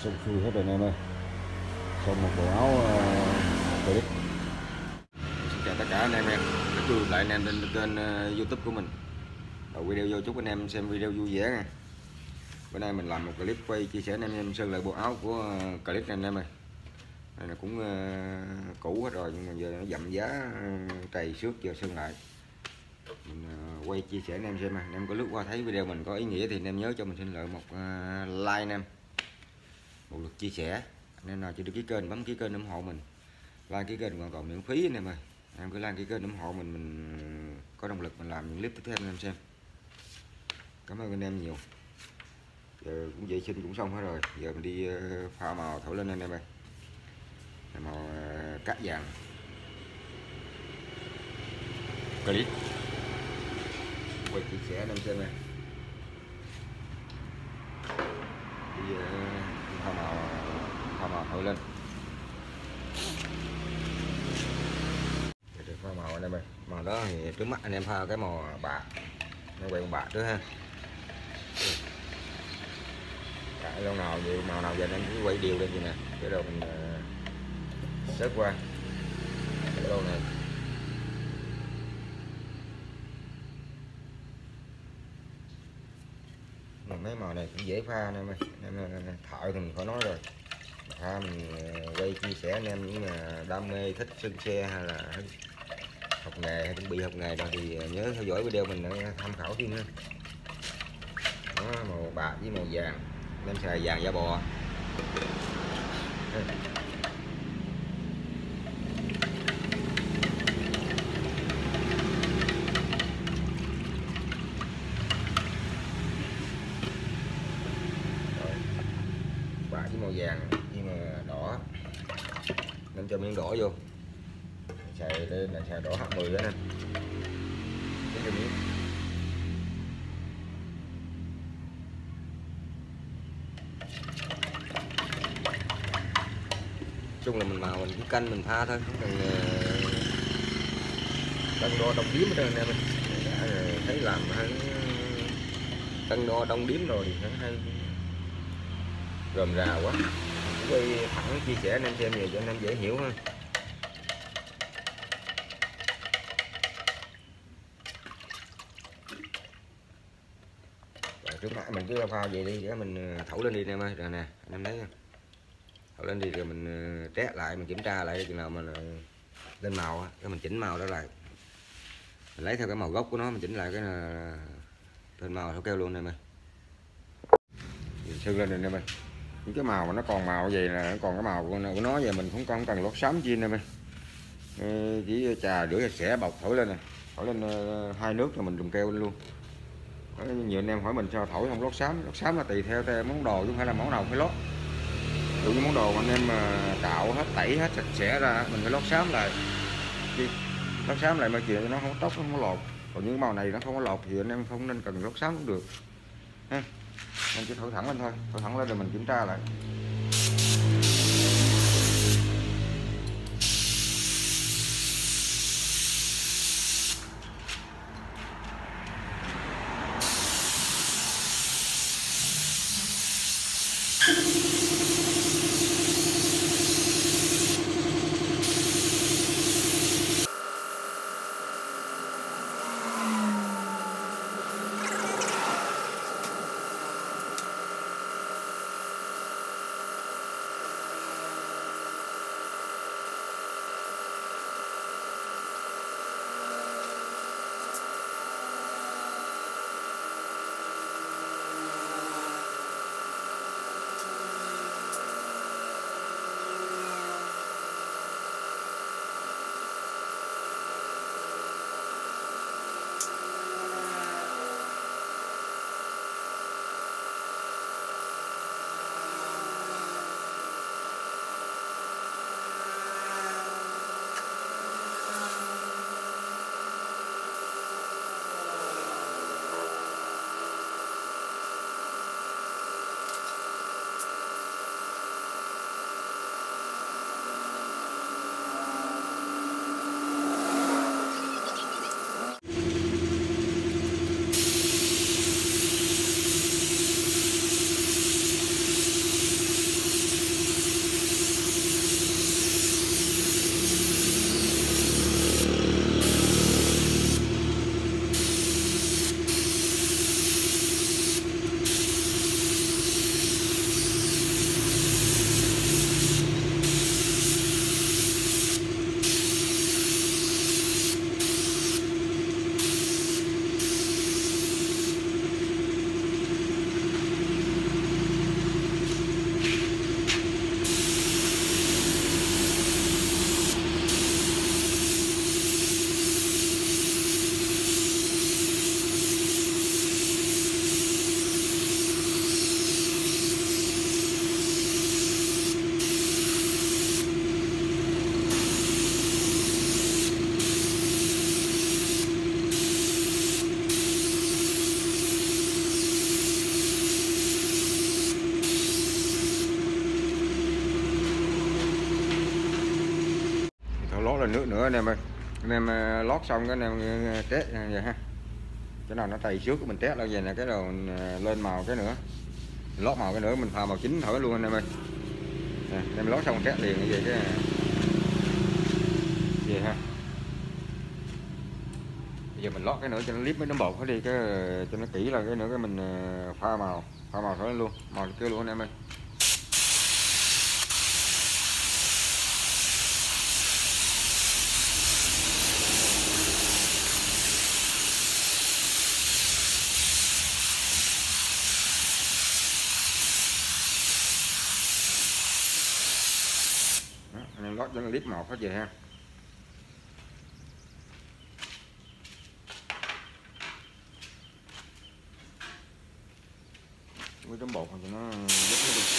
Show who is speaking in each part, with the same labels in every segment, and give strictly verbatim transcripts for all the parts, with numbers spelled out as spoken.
Speaker 1: Xong xuôi hết rồi anh em ơi, xong một bộ áo uh, clip. Xin chào tất cả anh em em rất vui lại anh em trên kênh uh, YouTube của mình. Đầu video vô chúc anh em xem video vui vẻ nha. Bữa nay mình làm một clip quay chia sẻ anh em em sơn lại bộ áo của uh, clip này anh em ơi. Đây là cũng uh, cũ hết rồi nhưng mà giờ nó dặm giá uh, trầy xước giờ sơn lại. Mình uh, quay chia sẻ anh em xem, anh em có lướt qua thấy video mình có ý nghĩa thì anh em nhớ cho mình xin lợi một uh, like anh em, một lượt chia sẻ. Nên nào chưa đăng ký kênh bấm ký kênh ủng hộ mình, like ký kênh hoàn toàn miễn phí anh em ơi. Em cứ like ký kênh ủng hộ mình, mình có động lực mình làm những clip tiếp theo anh em xem. Cảm ơn anh em nhiều. Giờ cũng vệ sinh cũng xong hết rồi, giờ mình đi pha màu thổi lên anh em ơi. Màu cát vàng clip quay chia sẻ anh em xem này. Đi pha màu pha màu thổi lên pha màu anh em ơi. Màu đó thì trước mắt anh em pha cái màu bạc, nó quay bạc trước ha. Tại lâu nào vậy màu nào giờ anh cứ quay đều lên vậy nè, cái đầu mình uh, xếp qua cái đầu này. Mấy màu này cũng dễ pha anh em ơi, em thợ thì mình khỏi nói rồi. Pha mình quay chia sẻ anh em những đam mê thích sơn xe hay là học nghề hay chuẩn bị học nghề rồi thì nhớ theo dõi video mình để tham khảo thêm nha. Đó, màu bạc với màu vàng, nên xài vàng da bò. Rồi, bạc với màu vàng nhưng mà đỏ nên cho miếng đỏ vô, xài lên là xài đỏ H mười đó nè. Cái miếng chung là mình màu mình cứ canh mình pha thôi, không cần cân đo đong điếm ở đây anh em. Đã thấy làm hay cân đo đong điếm rồi thì hay rườm rà quá, quay thẳng chia sẻ anh em xem về cho anh em dễ hiểu ha. Rồi, trước mắt mình cứ pha vậy đi để mình thổi lên đi anh em ơi. Rồi nè anh em thấy không? Thổi lên đi rồi mình trét lại, mình kiểm tra lại chừng nào mà lên màu á, mình chỉnh màu đó lại, mình lấy theo cái màu gốc của nó mình chỉnh lại cái là lên màu theo keo luôn em ơi. Sơn lên rồi em ơi. Những cái màu mà nó còn màu vậy là nó còn cái màu của nó, của nó vậy mình cũng không cần lót xám chi em ơi. Chỉ trà rửa sạch sẽ bọc thổi lên nè, thổi lên hai nước rồi mình dùng keo lên luôn. Đó, nhiều anh em hỏi mình sao thổi không lót xám, lót xám là tùy theo, theo món đồ chứ không phải là món nào phải lót. Dụ như món đồ mà anh em mà cạo hết tẩy hết sạch sẽ ra mình phải lót xám lại, lót xám lại mà chuyện nó không tóc không có lột. Còn những màu này nó không có lột thì anh em không nên cần lót xám cũng được ha. Nên chỉ thổi thẳng lên thôi, thổi thẳng lên rồi mình kiểm tra lại. nước nữa anh em ơi. Anh em lót xong cái anh em test vậy ha, cái nào nó tay trước mình test là về là cái đầu lên màu cái nữa, lót màu cái nữa mình pha màu chính thổi luôn anh em ơi. Nè, em lót xong test liền như vậy cái gì ha. Bây giờ mình lót cái nữa cho nó clip mấy nó bột nó đi cái cho nó kỹ là cái nữa cái mình pha màu pha màu thổi luôn màu kia luôn anh em ơi. Đó, anh em lót cho nó clip màu hết về ha. Với tấm bột cho nó đứt nó đi.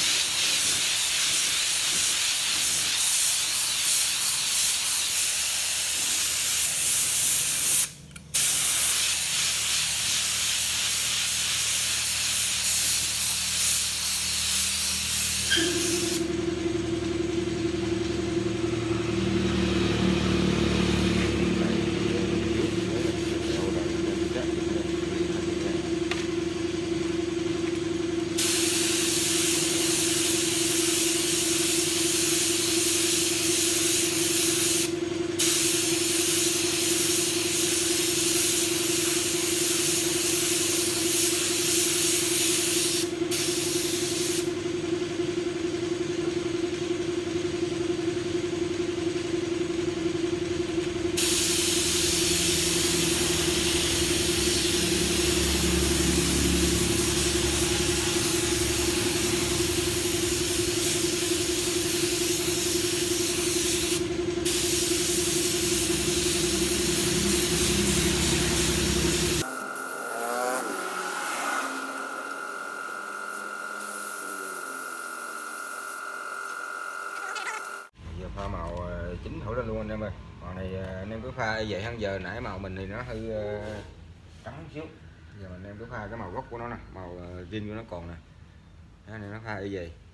Speaker 1: Pha màu chính thổi lên luôn anh em ơi. Màu này anh em cứ pha vậy hơn, giờ nãy màu mình thì nó hơi trắng xíu, giờ anh em cứ pha cái màu gốc của nó nè, màu zin của nó còn nè, anh em nó pha y vậy.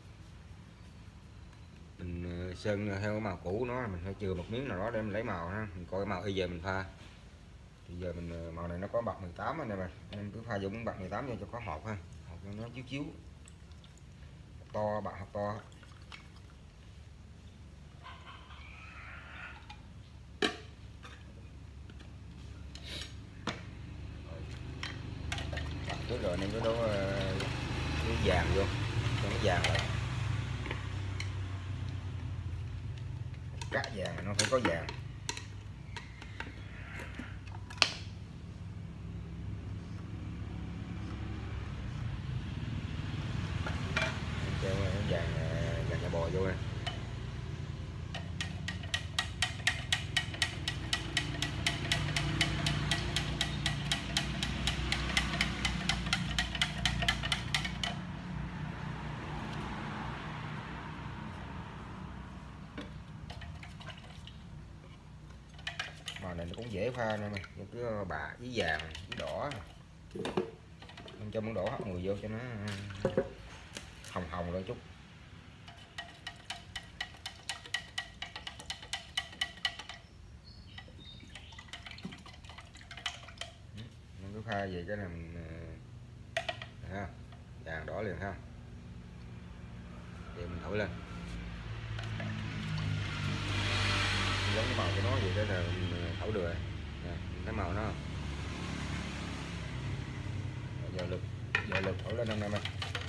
Speaker 1: Mình sơn theo cái màu cũ nó, mình phải chừa một miếng nào đó để mình lấy màu ha, mình coi cái màu y về mình pha. Thì giờ mình màu này nó có bạc mười tám anh em ơi, anh em cứ pha dùng bạc mười tám cho có hột ha, hột cho nó chiếu chiếu to, bạc hột to. Trước rồi anh em cứ đổ cái vàng vô cho nó vàng lại, cá vàng nó phải có vàng. Cho vàng vàng da bò vô đây. Màu này nó cũng dễ pha nè mày, cứ bạc với vàng với đỏ, mình cho món đỏ hấp mùi vô cho nó hồng hồng lên chút. Mình cứ pha về cái này mình ha, vàng đỏ liền ha, thì mình thổi lên giống cái màu của nó vậy, đó là mình thổi được rồi nè, cái màu nó giờ lực giờ lực thổi lên anh em ơi.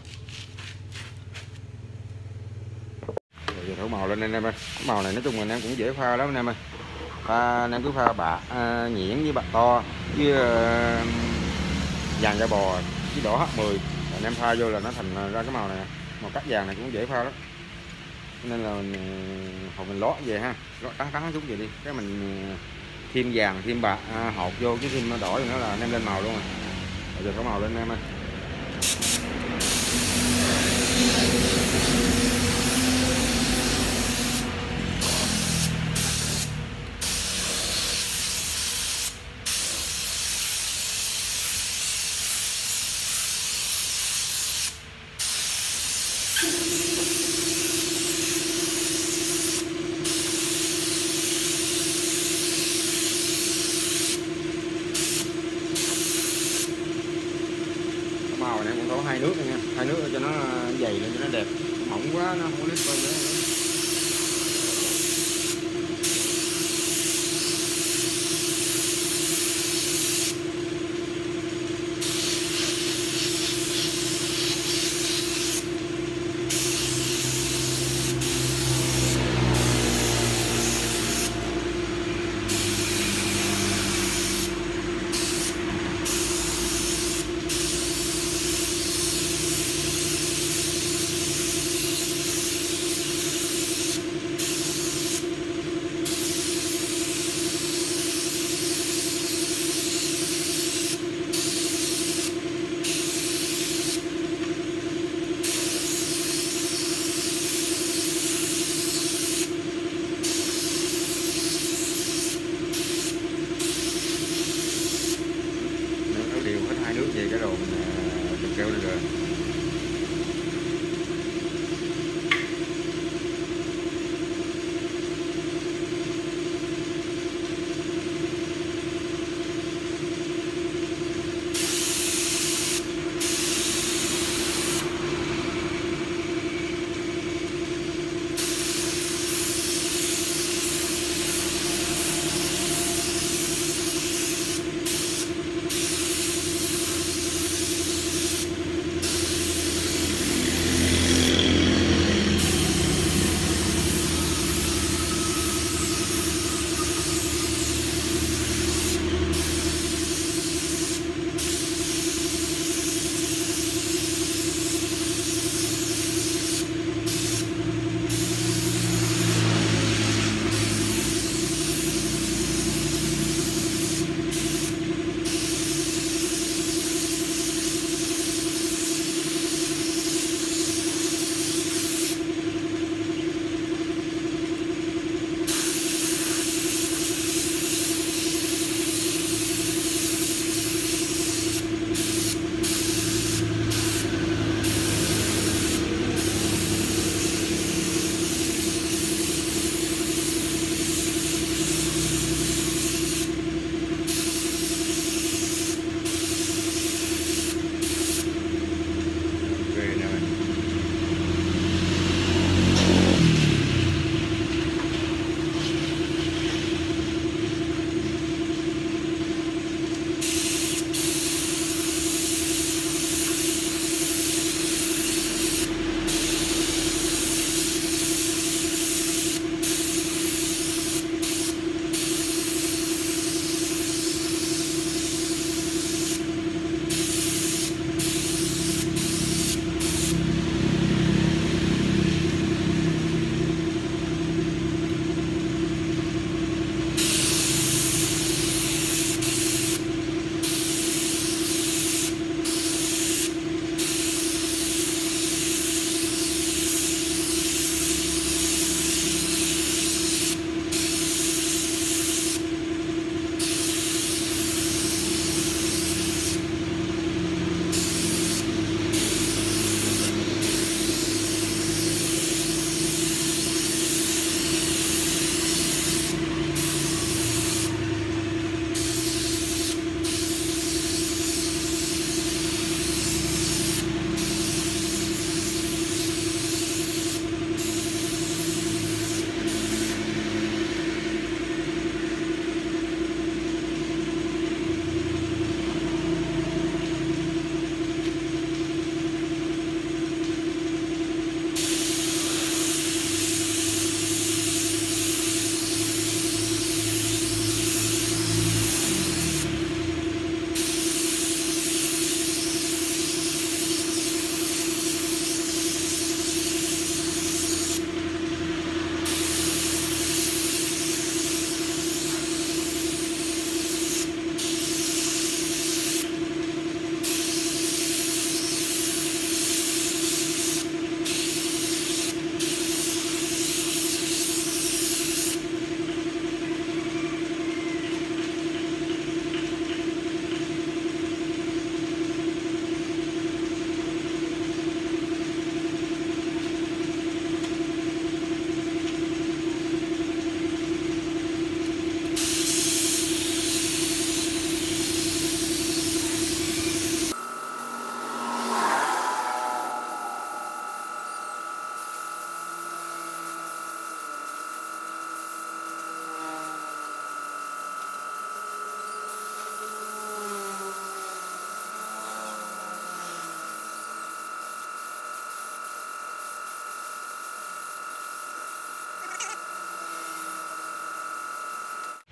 Speaker 1: Rồi giờ thổi màu lên anh em ơi. Cái màu này nói chung là anh em cũng dễ pha lắm anh em ơi, pha anh em cứ pha bạc à, nhuyễn với bạc to với uh, vàng da bò với đỏ H mười, anh em pha vô là nó thành ra cái màu này, màu cắt vàng này cũng dễ pha lắm. Nên là mình, hồi mình lót về ha, lót trắng trắng chút vậy đi, cái mình thêm vàng thêm bạc à, hột vô cái thêm đỏ rồi nữa là anh em lên màu luôn rồi. Bây giờ có màu lên anh em ơi. màu này cũng có hai nước nha, hai nước cho nó dày lên cho nó đẹp, mỏng quá nó không có lít coi nữa. Điều hết hai nước về cái đồ mình mình kêu lên rồi.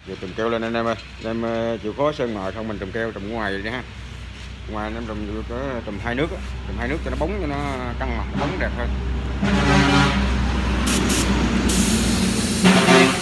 Speaker 1: Giờ trùm keo lên anh em ơi, anh em chịu khó sơn mờ không mình trùm keo trùm ngoài đi ha. Ngoài em trùm có trùm hai nước, trùm hai nước cho nó bóng cho nó căng mặt, bóng đẹp hơn.